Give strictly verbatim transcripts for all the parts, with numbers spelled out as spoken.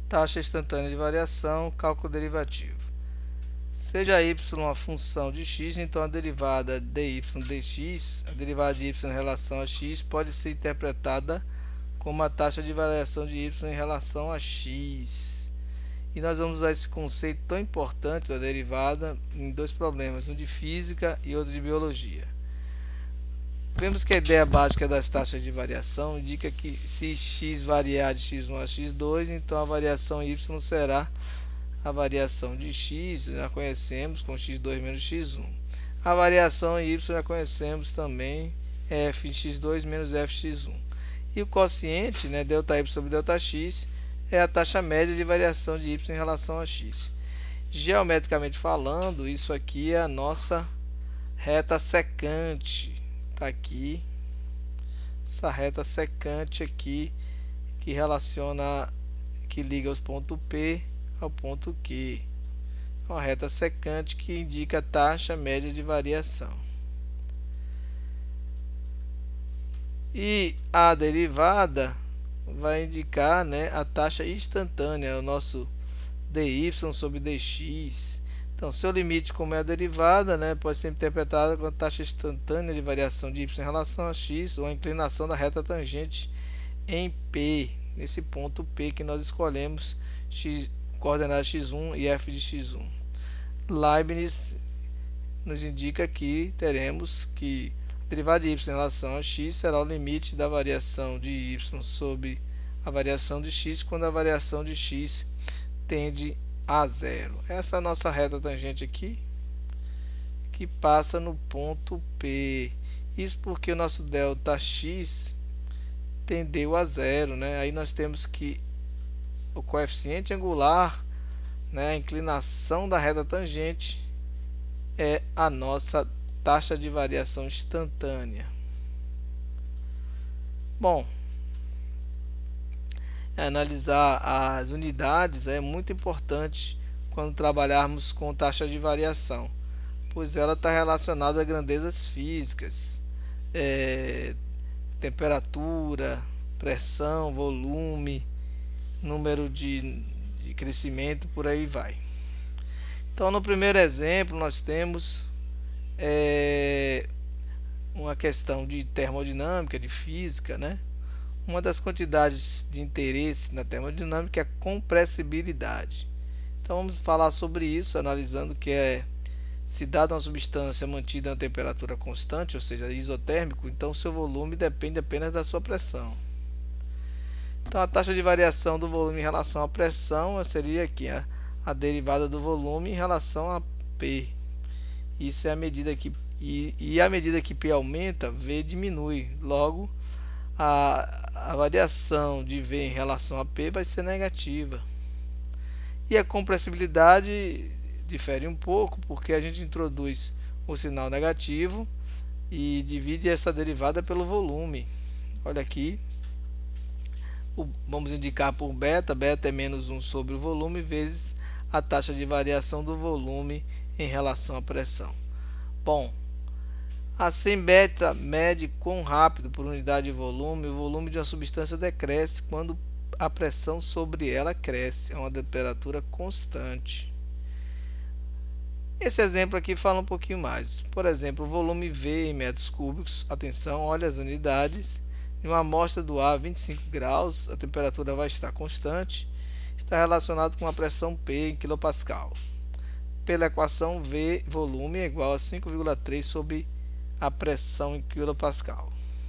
taxa instantânea de variação, cálculo derivativo. Seja y uma função de x, então a derivada dy dx, a derivada de y em relação a x, pode ser interpretada como a taxa de variação de y em relação a x. E nós vamos usar esse conceito tão importante da derivada em dois problemas, um de física e outro de biologia. Vemos que a ideia básica das taxas de variação indica que se x variar de x um a x dois, então a variação y será a variação de x, já conhecemos, com x dois menos x um. A variação y já conhecemos também, f de x dois menos f de x um. E o quociente, né, ΔY sobre ΔX, é a taxa média de variação de y em relação a x. Geometricamente falando, isso aqui é a nossa reta secante. Está aqui, essa reta secante aqui, que relaciona, que liga os pontos P ao ponto Q. Uma reta secante que indica a taxa média de variação. E a derivada vai indicar, né, a taxa instantânea, o nosso dy sobre dx. Então, seu limite, como é a derivada, né, pode ser interpretado como a taxa instantânea de variação de y em relação a x, ou a inclinação da reta tangente em P, nesse ponto P que nós escolhemos, x, coordenada x um e f de x um. Leibniz nos indica que teremos que a derivada de y em relação a x será o limite da variação de y sobre a variação de x, quando a variação de x tende a zero. Essa é a nossa reta tangente aqui, que passa no ponto P. Isso porque o nosso ΔX tendeu a zero, né? Aí nós temos que o coeficiente angular, né, a inclinação da reta tangente, é a nossa taxa de variação instantânea. Bom, analisar as unidades é muito importante quando trabalharmos com taxa de variação, pois ela está relacionada a grandezas físicas, é, temperatura, pressão, volume, número de, de crescimento, por aí vai. Então, no primeiro exemplo, nós temos é, uma questão de termodinâmica, de física, né? Uma das quantidades de interesse na termodinâmica é a compressibilidade. Então vamos falar sobre isso, analisando que é, se dada uma substância mantida a temperatura constante, ou seja, isotérmico, então seu volume depende apenas da sua pressão. Então a taxa de variação do volume em relação à pressão seria aqui a, a derivada do volume em relação a P. Isso é a medida que e, e à medida que P aumenta, V diminui. Logo, A, a variação de V em relação a P vai ser negativa. E a compressibilidade difere um pouco, porque a gente introduz o sinal negativo e divide essa derivada pelo volume. Olha aqui, o, vamos indicar por beta, beta é menos um sobre o volume vezes a taxa de variação do volume em relação à pressão. Bom, assim, beta mede quão rápido por unidade de volume o volume de uma substância decresce quando a pressão sobre ela cresce a uma temperatura constante. Esse exemplo aqui fala um pouquinho mais. Por exemplo, o volume V em metros cúbicos. Atenção, olha as unidades. Em uma amostra do ar, vinte e cinco graus, a temperatura vai estar constante. Está relacionado com a pressão P em quilopascal. Pela equação, V volume é igual a cinco vírgula três sobre a pressão em quilopascal.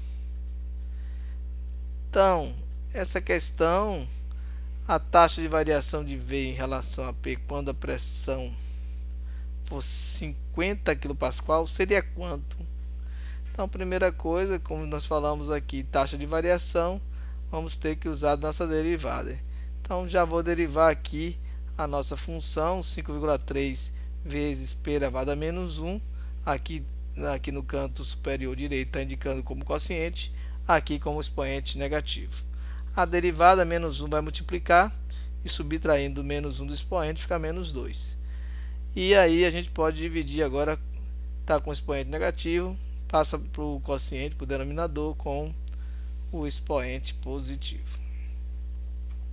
Então, essa questão, a taxa de variação de V em relação a P quando a pressão for cinquenta quilopascal seria quanto? Então, primeira coisa, como nós falamos aqui, taxa de variação, vamos ter que usar a nossa derivada. Então, já vou derivar aqui a nossa função, cinco vírgula três vezes P elevado a menos um, aqui aqui no canto superior direito está indicando como quociente, aqui como expoente negativo. A derivada menos um vai multiplicar e subtraindo menos um do expoente fica menos dois. E aí a gente pode dividir agora, está com o expoente negativo, passa para o quociente, para o denominador, com o expoente positivo.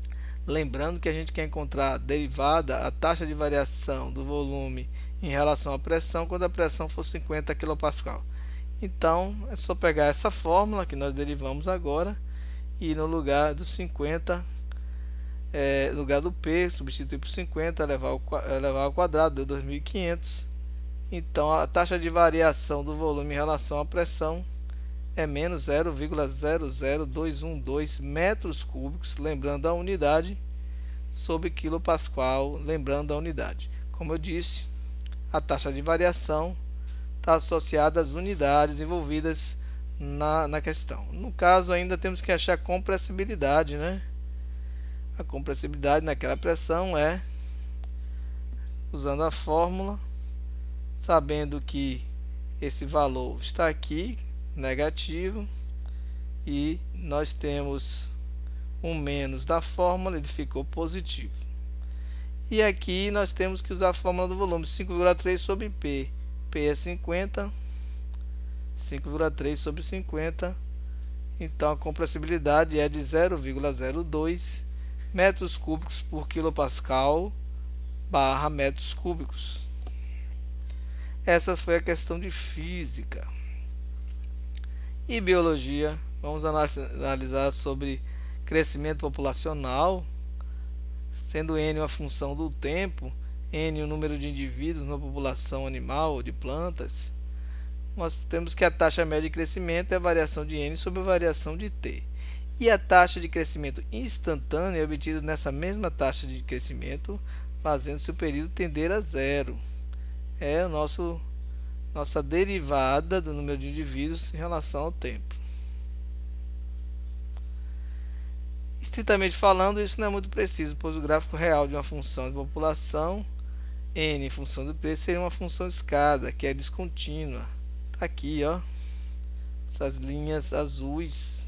Lembrando que a gente quer encontrar a derivada, a taxa de variação do volume em relação à pressão, quando a pressão for cinquenta quilopascal. Então, é só pegar essa fórmula que nós derivamos agora e no lugar do cinquenta, é, no lugar do P, substituir por cinquenta, elevar ao, elevar ao quadrado, deu dois mil e quinhentos. Então, a taxa de variação do volume em relação à pressão é menos zero vírgula zero zero dois um dois metros cúbicos, lembrando a unidade, sobre quilopascal, lembrando a unidade. Como eu disse, a taxa de variação está associada às unidades envolvidas na, na questão. No caso, ainda temos que achar a compressibilidade, né? A compressibilidade naquela pressão é, usando a fórmula, sabendo que esse valor está aqui, negativo, e nós temos um menos da fórmula, ele ficou positivo. E aqui nós temos que usar a fórmula do volume, cinco vírgula três sobre P. P é cinquenta, cinco vírgula três sobre cinquenta, então a compressibilidade é de zero vírgula zero dois metros cúbicos por quilopascal barra metros cúbicos. Essa foi a questão de física. E biologia, vamos analisar sobre crescimento populacional, sendo N uma função do tempo, N o número de indivíduos na população animal ou de plantas. Nós temos que a taxa média de crescimento é a variação de N sobre a variação de T. E a taxa de crescimento instantânea é obtida nessa mesma taxa de crescimento, fazendo-se o período tender a zero. É o nosso, nossa derivada do número de indivíduos em relação ao tempo. Estritamente falando, isso não é muito preciso, pois o gráfico real de uma função de população, N em função do preço, seria uma função escada, que é descontínua. Está aqui, ó, essas linhas azuis.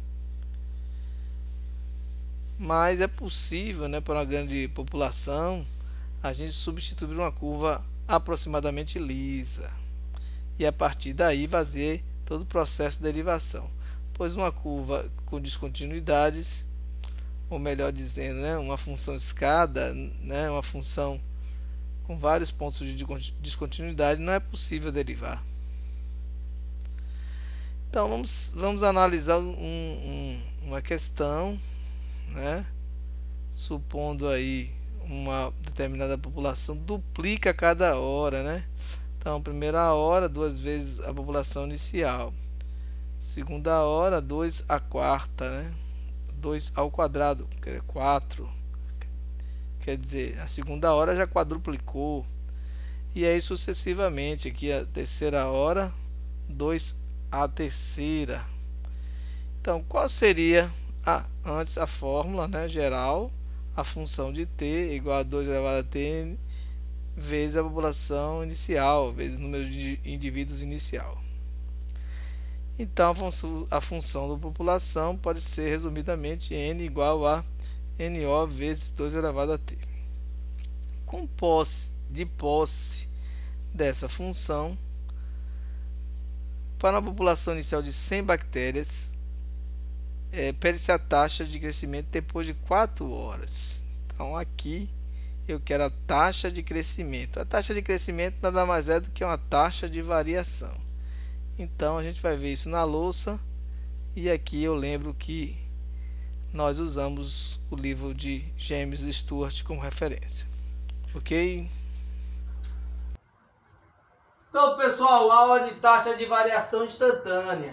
Mas é possível, né, para uma grande população, a gente substituir uma curva aproximadamente lisa. E a partir daí fazer todo o processo de derivação. Pois uma curva com descontinuidades, ou melhor dizendo, né, uma função escada, né, uma função com vários pontos de descontinuidade, não é possível derivar. Então vamos, vamos analisar um, um, uma questão, né, supondo aí uma determinada população duplica cada hora, né? Então, primeira hora, duas vezes a população inicial. Segunda hora, dois a quarta, né? dois ao quadrado, que é quatro. Quer dizer, a segunda hora já quadruplicou. E aí sucessivamente, aqui a terceira hora, dois a terceira. Então, qual seria a, antes a fórmula, né, geral? A função de t igual a dois elevado a t vezes a população inicial, vezes o número de indivíduos inicial. Então, a função, a função da população pode ser resumidamente n igual a no vezes dois elevado a t. Com posse, de posse dessa função, para uma população inicial de cem bactérias, é, pede-se a taxa de crescimento depois de quatro horas. Então, aqui eu quero a taxa de crescimento. A taxa de crescimento nada mais é do que uma taxa de variação. Então, a gente vai ver isso na louça. E aqui eu lembro que nós usamos o livro de James Stewart como referência. Ok? Então, pessoal, aula de taxa de variação instantânea,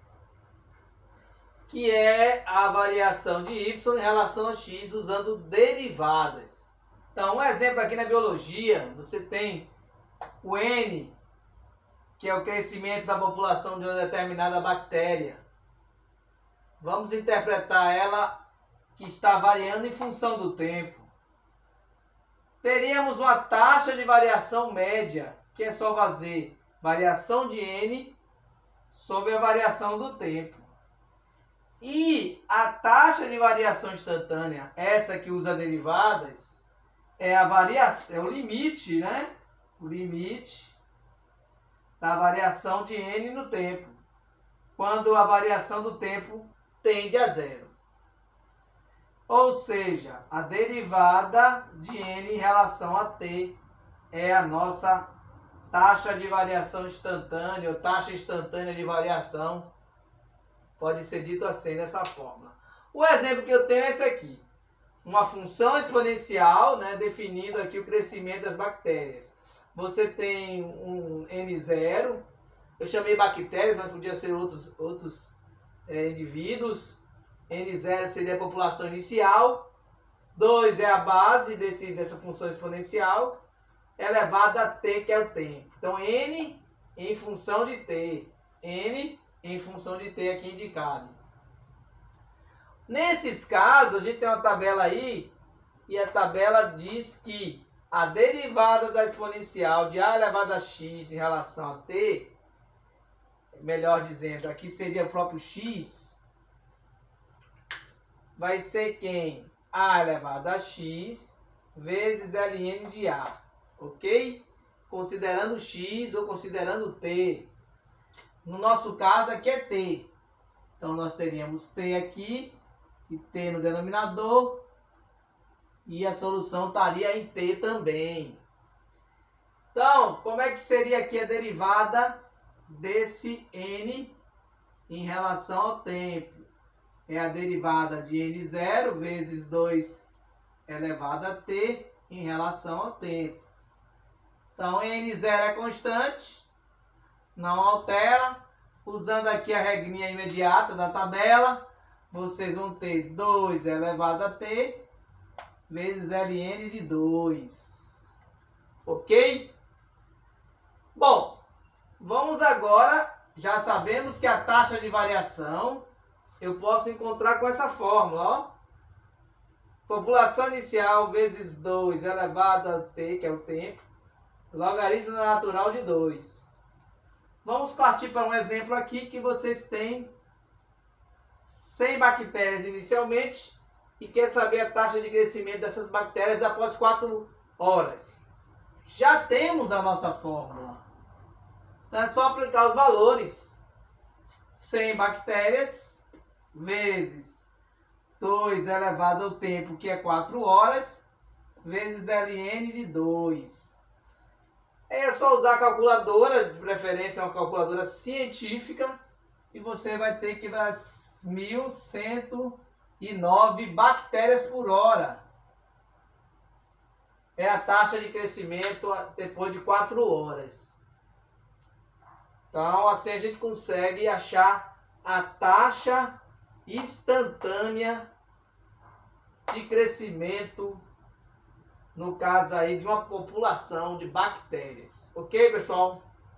que é a variação de y em relação a x usando derivadas. Então, um exemplo aqui na biologia, você tem o N, que é o crescimento da população de uma determinada bactéria. Vamos interpretar ela que está variando em função do tempo. Teríamos uma taxa de variação média, que é só fazer variação de N sobre a variação do tempo. E a taxa de variação instantânea, essa que usa derivadas, é a variação, é o limite, né? O limite da variação de N no tempo, quando a variação do tempo tende a zero. Ou seja, a derivada de n em relação a t é a nossa taxa de variação instantânea, ou taxa instantânea de variação. Pode ser dito assim, dessa forma. O exemplo que eu tenho é esse aqui. Uma função exponencial, né, definindo aqui o crescimento das bactérias. Você tem um N zero, eu chamei bactérias, mas podia ser outros, outros é, indivíduos. N zero seria a população inicial, dois é a base desse, dessa função exponencial, elevado a t, que é o tempo. Então, n em função de t, n em função de t aqui indicado. Nesses casos, a gente tem uma tabela aí, e a tabela diz que a derivada da exponencial de a elevado a x em relação a t, melhor dizendo, aqui seria o próprio x, vai ser quem? A elevado a x vezes ln de a, ok? Considerando x ou considerando t. No nosso caso aqui é t. Então nós teríamos t aqui e t no denominador. E a solução estaria em t também. Então, como é que seria aqui a derivada desse n em relação ao tempo? É a derivada de n zero vezes dois elevado a t em relação ao tempo. Então, n zero é constante, não altera. Usando aqui a regrinha imediata da tabela, vocês vão ter dois elevado a t vezes ln de dois. Ok? Bom, vamos agora, já sabemos que a taxa de variação eu posso encontrar com essa fórmula, ó. População inicial vezes dois elevado a t, que é o tempo, logaritmo natural de dois. Vamos partir para um exemplo aqui que vocês têm cem bactérias inicialmente e quer saber a taxa de crescimento dessas bactérias após quatro horas. Já temos a nossa fórmula. Então é só aplicar os valores. cem bactérias vezes dois elevado ao tempo, que é quatro horas, vezes ln de dois. É só usar a calculadora, de preferência uma calculadora científica, e você vai ter que dar mil cento e nove bactérias por hora. É a taxa de crescimento depois de quatro horas. Então, assim a gente consegue achar a taxa instantânea de crescimento, no caso aí de uma população de bactérias. Ok, pessoal?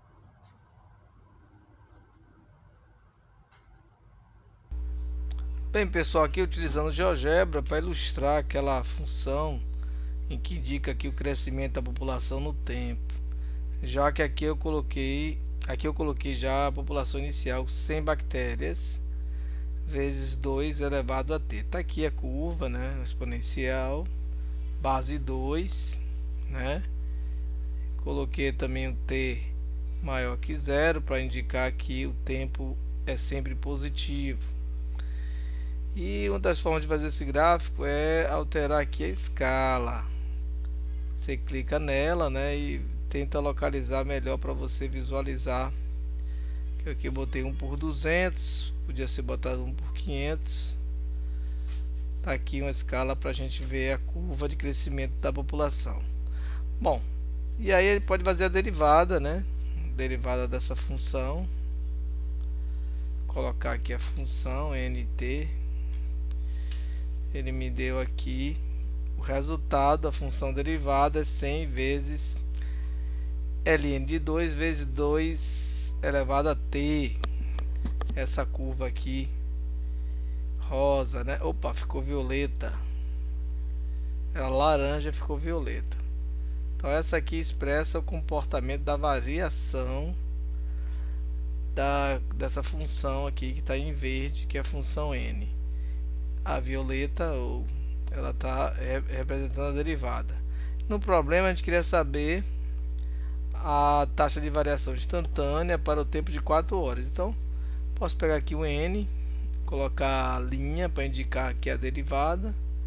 Bem, pessoal, aqui utilizando GeoGebra para ilustrar aquela função em que indica aqui o crescimento da população no tempo. Já que aqui eu coloquei, aqui eu coloquei já a população inicial cem bactérias vezes dois elevado a t. Tá aqui a curva, né, exponencial, base dois, né? Coloquei também o t maior que zero para indicar que o tempo é sempre positivo. E uma das formas de fazer esse gráfico é alterar aqui a escala. Você clica nela, né, e tenta localizar melhor para você visualizar. Que aqui eu botei um por duzentos, podia ser botado um por quinhentos. Tá aqui uma escala para a gente ver a curva de crescimento da população. Bom, e aí ele pode fazer a derivada, né? Derivada dessa função. Colocar aqui a função nt. Ele me deu aqui o resultado da função derivada é cem vezes ln de dois vezes dois elevado a t. Essa curva aqui rosa, né? Opa, ficou violeta. Era laranja, ficou violeta. Então essa aqui expressa o comportamento da variação da, dessa função aqui que está em verde, que é a função n. A violeta, ou ela está representando a derivada. No problema a gente queria saber a taxa de variação instantânea para o tempo de quatro horas. Então posso pegar aqui o n, colocar a linha para indicar aqui a derivada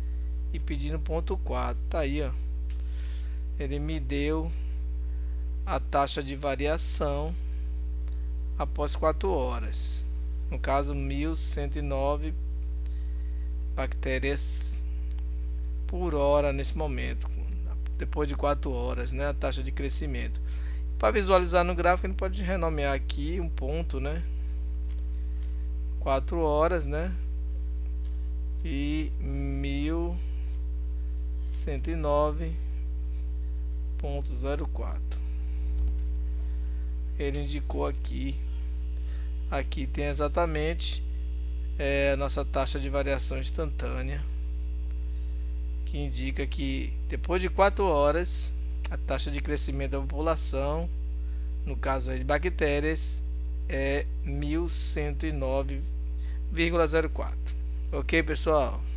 e pedindo ponto quatro. Tá aí, ó. Ele me deu a taxa de variação após quatro horas. No caso, mil cento e nove bactérias por hora nesse momento, depois de quatro horas, né, a taxa de crescimento. Para visualizar no gráfico, a gente pode renomear aqui um ponto, né, quatro horas, né, e mil cento e nove ponto zero quatro. Ele indicou aqui, aqui tem exatamente é, a nossa taxa de variação instantânea, que indica que depois de quatro horas a taxa de crescimento da população, no caso aí de bactérias, é mil cento e nove vírgula zero quatro. Ok, pessoal?